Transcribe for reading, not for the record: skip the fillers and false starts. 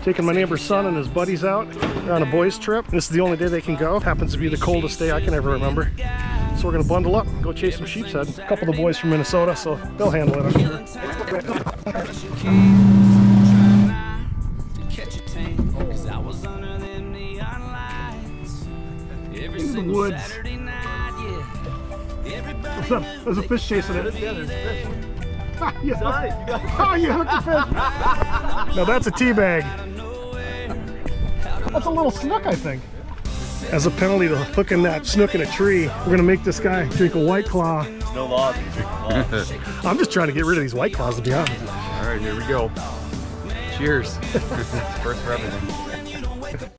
Taking my neighbor's son and his buddies out. They're on a boys trip. This is the only day they can go. Happens to be the coldest day I can ever remember. So we're gonna bundle up and go chase some sheep's head. A couple of the boys from Minnesota, so they'll handle it, I'm sure. Into the woods. What's up? There's a fish chasing it. Ah, yeah. Oh, you hooked a fish. Now that's a tea bag. That's a little snook, I think. As a penalty to hooking that snook in a tree, we're gonna make this guy drink a White Claw. There's no laws. I'm just trying to get rid of these White Claws, to be honest. All right, here we go. Cheers. First for everything.